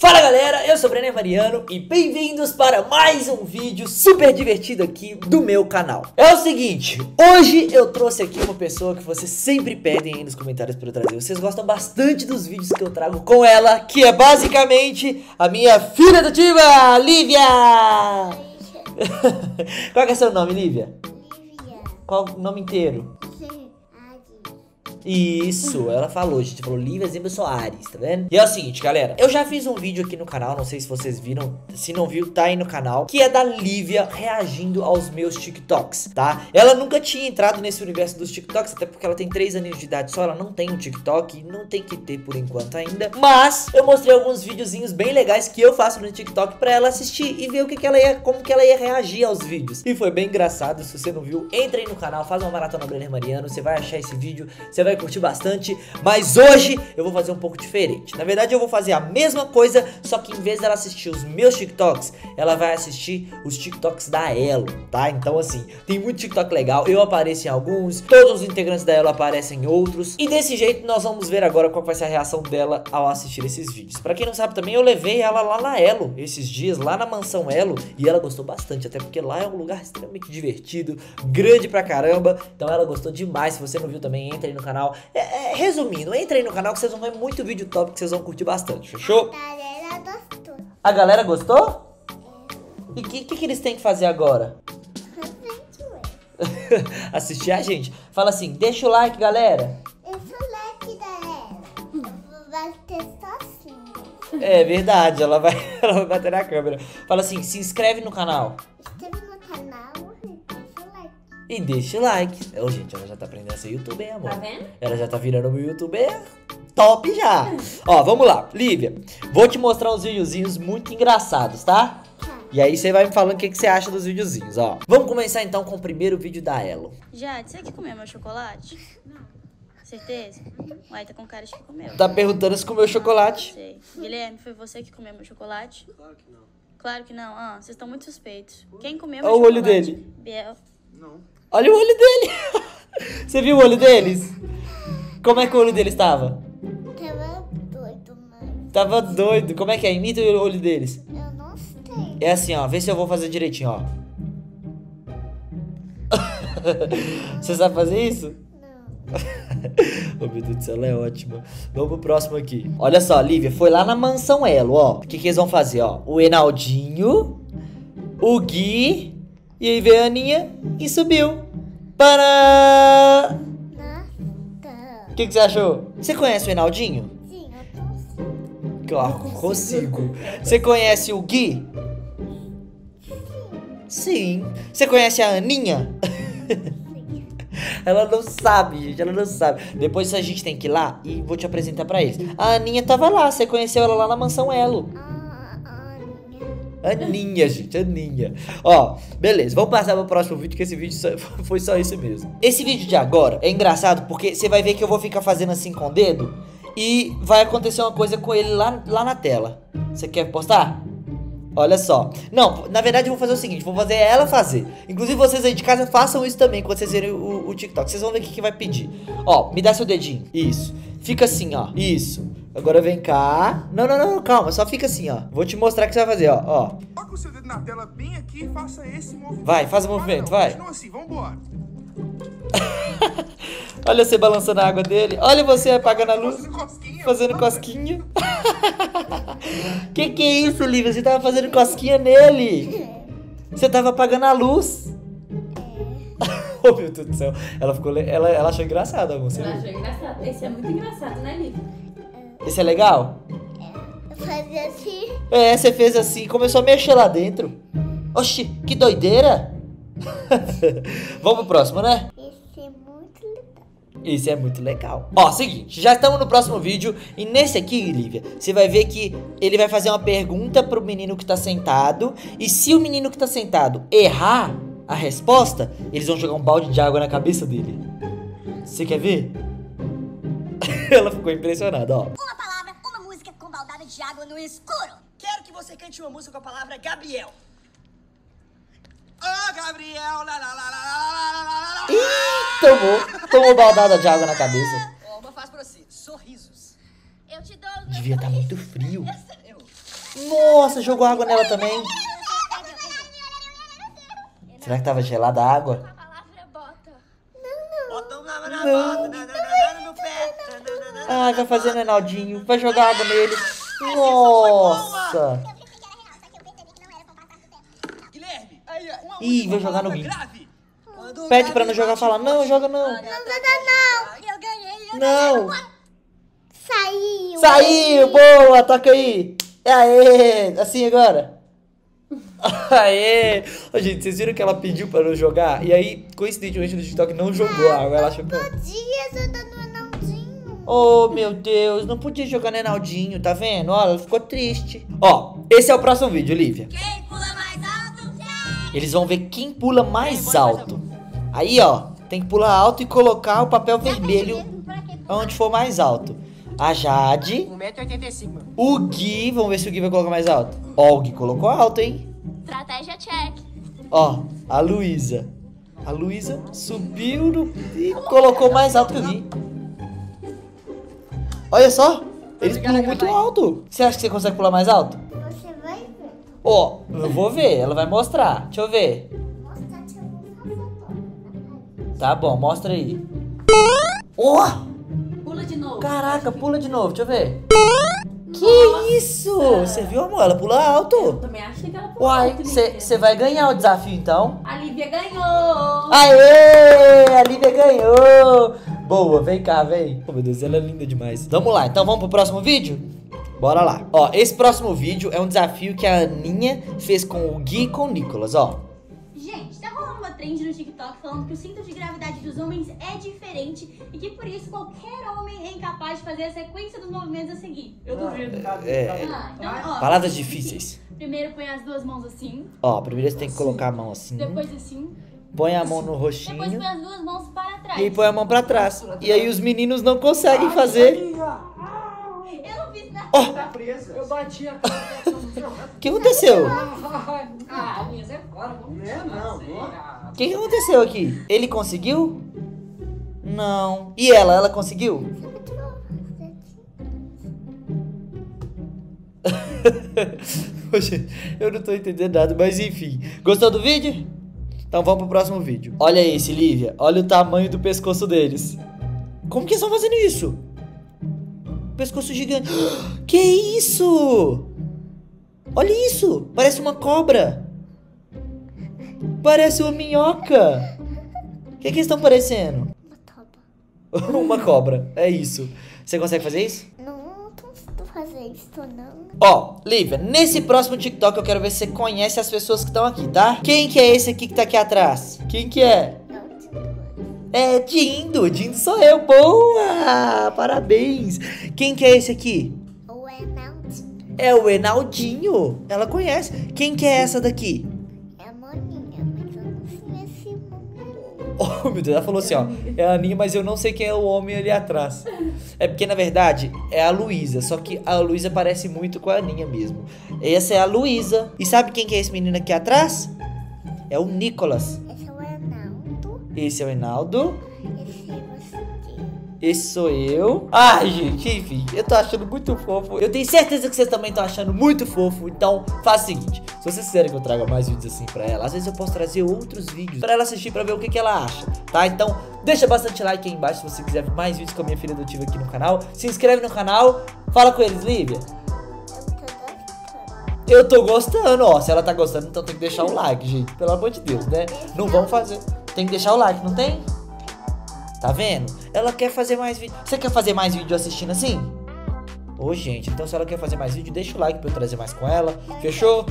Fala galera, eu sou o Brenner Mariano e bem-vindos para mais um vídeo super divertido aqui do meu canal. É o seguinte, hoje eu trouxe aqui uma pessoa que vocês sempre pedem aí nos comentários para eu trazer. Vocês gostam bastante dos vídeos que eu trago com ela, que é basicamente a minha filha adotiva, Lívia! Qual que é seu nome, Lívia? Lívia. Qual o nome inteiro? Isso, ela falou, gente, falou Lívia Zimba Soares, tá vendo? E é o seguinte, galera, eu já fiz um vídeo aqui no canal, não sei se vocês viram, se não viu, tá aí no canal, que é da Lívia reagindo aos meus TikToks, tá? Ela nunca tinha entrado nesse universo dos TikToks, até porque ela tem 3 aninhos de idade só, ela não tem um TikTok, e não tem que ter por enquanto ainda, mas eu mostrei alguns videozinhos bem legais que eu faço no TikTok pra ela assistir e ver o que ela ia, como que ela ia reagir aos vídeos. E foi bem engraçado, se você não viu, entra aí no canal, faz uma maratona Brenner Mariano, você vai achar esse vídeo, você vai curtir bastante, mas hoje eu vou fazer um pouco diferente. Na verdade eu vou fazer a mesma coisa, só que em vez dela assistir os meus TikToks, ela vai assistir os TikToks da Elo, tá? Então assim, tem muito TikTok legal, eu apareço em alguns, todos os integrantes da Elo aparecem em outros, e desse jeito nós vamos ver agora qual vai ser a reação dela ao assistir esses vídeos. Pra quem não sabe também, eu levei ela lá na Elo esses dias, lá na mansão Elo, e ela gostou bastante, até porque lá é um lugar extremamente divertido, grande pra caramba, então ela gostou demais. Se você não viu também, entra aí no canal. Resumindo, entra aí no canal que vocês vão ver muito vídeo top que vocês vão curtir bastante, fechou? A galera gostou. A galera gostou? E o que eles têm que fazer agora? Assistir a gente. Fala assim, deixa o like, galera. Eu sou like da ela. Vai ter sozinho. É verdade, ela vai bater na câmera. Fala assim, se inscreve no canal. Inscreve no canal e deixa o like. E deixa o like. Oh, gente, ela já tá aprendendo a ser youtuber, amor. Tá vendo? Ela já tá virando um youtuber top já. Ó, vamos lá. Lívia, vou te mostrar uns videozinhos muito engraçados, tá? E aí você vai me falando o que você acha dos videozinhos, ó. Vamos começar então com o primeiro vídeo da Elo. Jade, você que comeu meu chocolate? Não. Certeza? Uai, tá com cara de que comeu. Tá perguntando se comeu chocolate. Sei. Guilherme, foi você que comeu meu chocolate? Claro que não. Claro que não. Ah, vocês estão muito suspeitos. Quem comeu Olha meu o olho chocolate? dele. Biel. Não. Olha o olho dele. Você viu o olho deles? Como é que o olho deles tava? Tava doido, mãe. Tava doido. Como é que é? Imita o olho deles. Eu não sei. É assim, ó. Vê se eu vou fazer direitinho, ó. Você sabe fazer isso? Não. Oh, meu Deus do céu, ela é ótima. Vamos pro próximo aqui. Olha só, Lívia, foi lá na mansão Elo, ó. O que eles vão fazer, ó? O Enaldinho, o Gui, e aí veio a Aninha e subiu. Para! Nossa. O que você achou? Você conhece o Enaldinho? Sim, eu consigo. Claro, consigo. Você conhece o Gui? Sim. Você conhece a Aninha? Ela não sabe, gente, ela não sabe. Depois a gente tem que ir lá e vou te apresentar pra eles. A Aninha tava lá, você conheceu ela lá na mansão Elo. Aninha, gente, Aninha. Ó, beleza, vamos passar pro próximo vídeo, que esse vídeo foi só isso mesmo. Esse vídeo de agora é engraçado porque você vai ver que eu vou ficar fazendo assim com o dedo e vai acontecer uma coisa com ele lá na tela. Você quer postar? Olha só. Não, na verdade eu vou fazer o seguinte, vou fazer ela fazer. Inclusive vocês aí de casa façam isso também quando vocês verem o TikTok. Vocês vão ver o que vai pedir. Ó, me dá seu dedinho. Isso. Fica assim, ó. Isso. Agora vem cá. Não, calma. Só fica assim, ó. Vou te mostrar o que você vai fazer, ó. Coloca o seu dedo na tela bem aqui e faça esse movimento. Vai, faz o movimento, vai. Continua assim, vambora. Olha você balançando a água dele. Olha você apagando a luz. Fazendo cosquinha. Fazendo cosquinha. Que é isso, Lívia? Você tava fazendo cosquinha nele. Você tava apagando a luz. Oh, meu Deus do céu. Ela achou engraçado, amor. Eu achei engraçado. Esse é muito engraçado, né, Lívia? Esse é legal? Eu fazia assim. É, você fez assim, começou a mexer lá dentro. Oxi, que doideira. Vamos pro próximo, né? Esse é muito legal. Isso é muito legal. Ó, seguinte, já estamos no próximo vídeo. E nesse aqui, Lívia, você vai ver que ele vai fazer uma pergunta pro menino que tá sentado. E se o menino que tá sentado errar a resposta, eles vão jogar um balde de água na cabeça dele. Você quer ver? Ela ficou impressionada, ó. Uma palavra, uma música com baldada de água no escuro. Quero que você cante uma música com a palavra Gabriel. Ô, Gabriel, lá, lá, lá, lá, lá, lá, lá, lá. Ih, tomou baldada de água na cabeça. Ó, uma faz pra você. Sorrisos. Eu te dou. Devia estar muito frio. Eu. Nossa, jogou água nela também. Será que tava gelada a água? Ai, vai fazer Reinaldinho. Vai jogar água nele. Nossa. Ih, vai jogar no Gui. Pede pra não jogar, fala, não, joga não. Não. Eu ganhei. Não. Saiu. Saiu, boa, toca aí. Aê, assim agora. Aê. Ô, gente, vocês viram que ela pediu pra não jogar? E aí, coincidentemente, no TikTok não jogou água. Ela achou que... Podia ajudar no Reinaldinho. Oh, meu Deus, não podia jogar no Reinaldinho, tá vendo? Ó, ela ficou triste. Ó, esse é o próximo vídeo, Olivia. Quem pula mais alto? Eles vão ver quem pula mais alto. Aí, ó, tem que pular alto e colocar o papel vermelho onde for mais alto. A Jade, 1,85 m. o Gui, vamos ver se o Gui vai colocar mais alto. Ó, o Gui colocou alto, hein? Estratégia check. Ó, a Luísa. A Luísa subiu e colocou mais alto que o Gui. Olha só, eles pulam muito alto. Você acha que você consegue pular mais alto? Você vai ver. Ó, eu vou ver, ela vai mostrar. Deixa eu ver. Mostrar que eu vou fazer agora. Tá bom, mostra aí. Ó! Pula de novo. Caraca, pula de novo, deixa eu ver. Que isso? Você viu, amor? Ela pula alto. Também achei que ela pulou Uai, alto, Lívia. você vai ganhar o desafio então. A Lívia ganhou. Aê! A Lívia ganhou. Boa, vem cá, vem. Oh, meu Deus, ela é linda demais. Vamos lá, então vamos pro próximo vídeo? Bora lá. Ó, esse próximo vídeo é um desafio que a Aninha fez com o Gui e com o Nicolas, ó. Gente, tá rolando uma trend no TikTok falando que o cinto de gravidade dos homens é diferente e que por isso qualquer homem é incapaz de fazer a sequência dos movimentos a seguir. Eu duvido, cara. Então, ó, Palavras difíceis. primeiro põe as duas mãos assim, Ó, primeiro você tem que colocar a mão assim. depois assim, Põe a mão no depois roxinho. põe as duas mãos para trás. E aí põe a mão pra trás. E aí os meninos não conseguem fazer. Eu não fiz nada. Tá presa. Eu bati a cara. O que aconteceu? Ah, minhas é fora. Não. O que aconteceu aqui? Ele conseguiu? Não. E ela? Ela conseguiu? Poxa, eu não tô entendendo nada, mas enfim. Gostou do vídeo? Então vamos pro próximo vídeo. Olha esse, Lívia. Olha o tamanho do pescoço deles. Como que eles estão fazendo isso? Pescoço gigante. Que isso? Olha isso. Parece uma cobra. Parece uma minhoca. O que eles estão parecendo? Uma toba. Uma cobra. É isso. Você consegue fazer isso? Não tô fazendo isso, não. Ó, Lívia, nesse próximo TikTok eu quero ver se você conhece as pessoas que estão aqui, tá? Quem que é esse aqui que tá aqui atrás? Quem que é? É Dindo. Dindo sou eu. Boa! Parabéns. Quem que é esse aqui? O Reinaldinho. É o Reinaldinho. Ela conhece. Quem que é essa daqui? É a Moninha, mas eu não sei esse nome. Oh, meu Deus, ela falou assim, ó. É a Aninha, mas eu não sei quem é o homem ali atrás. É porque, na verdade, é a Luísa. Só que a Luísa parece muito com a Aninha mesmo. Essa é a Luísa. E sabe quem que é esse menino aqui atrás? É o Nicolas. Esse é o Reinaldo. Esse é o Reinaldo. Esse é você. Esse sou eu. Ai, gente, enfim, eu tô achando muito fofo. Eu tenho certeza que vocês também estão achando muito fofo. Então, faz o seguinte. Se vocês quiserem que eu traga mais vídeos assim pra ela, às vezes eu posso trazer outros vídeos pra ela assistir, pra ver o que ela acha, tá? Então, deixa bastante like aí embaixo se você quiser mais vídeos com a minha filha adotiva aqui no canal. Se inscreve no canal. Fala com eles, Lívia. Eu tô gostando, ó. Se ela tá gostando, então tem que deixar o like, gente. Pelo amor de Deus, né? Não vamos fazer. Tem que deixar o like, não tem? Tá vendo? Ela quer fazer mais vídeo. Você quer fazer mais vídeo assistindo assim? Ô, gente, então se ela quer fazer mais vídeo, deixa o like pra eu trazer mais com ela. Fechou?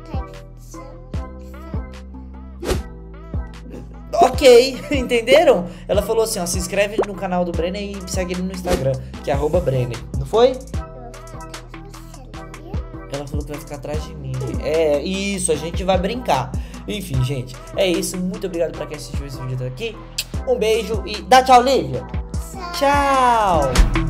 Ok, entenderam? Ela falou assim, ó, se inscreve no canal do Brenner e segue ele no Instagram, que é @Brenner. Não foi? Ela falou que vai ficar atrás de mim. É, isso, a gente vai brincar. Enfim, gente, é isso. Muito obrigado pra quem assistiu esse vídeo até aqui. Um beijo e dá tchau, Lívia. Tchau.